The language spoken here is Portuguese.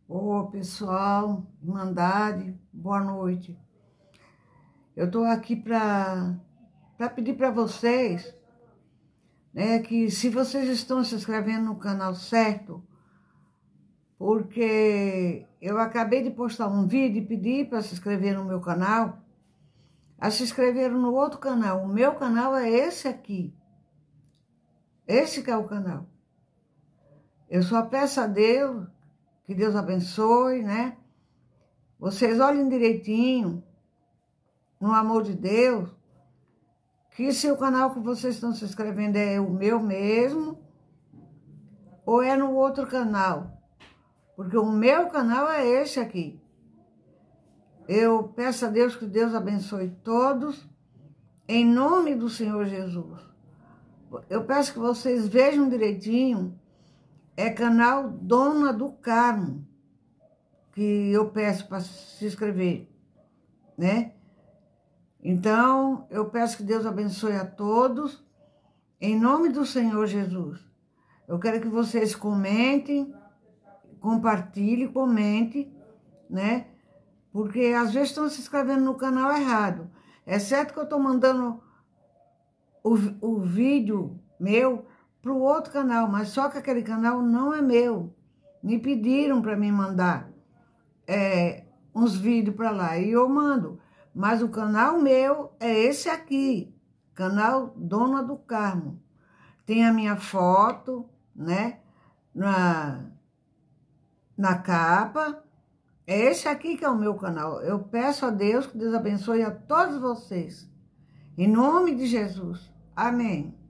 Ô, pessoal, Irmandade, boa noite. Eu tô aqui para pedir para vocês, né, que se vocês estão se inscrevendo no canal certo, porque eu acabei de postar um vídeo e pedir para se inscrever no meu canal, se inscreveram no outro canal. O meu canal é esse aqui. Esse que é o canal. Eu só peço a Deus, que Deus abençoe, né? Vocês olhem direitinho, no amor de Deus, que se o canal que vocês estão se inscrevendo é o meu mesmo, ou é no outro canal. Porque o meu canal é esse aqui. Eu peço a Deus que Deus abençoe todos, em nome do Senhor Jesus. Eu peço que vocês vejam direitinho, é canal Dona do Carmo, que eu peço para se inscrever, né? Então, eu peço que Deus abençoe a todos, em nome do Senhor Jesus. Eu quero que vocês comentem, compartilhem, comentem, né? Porque às vezes estão se inscrevendo no canal errado. É certo que eu estou mandando o vídeo meu para o outro canal, mas só que aquele canal não é meu. Me pediram para me mandar uns vídeos para lá e eu mando. Mas o canal meu é esse aqui, canal Dona do Carmo. Tem a minha foto, né, na capa. É esse aqui que é o meu canal. Eu peço a Deus que Deus abençoe a todos vocês. Em nome de Jesus. Amém.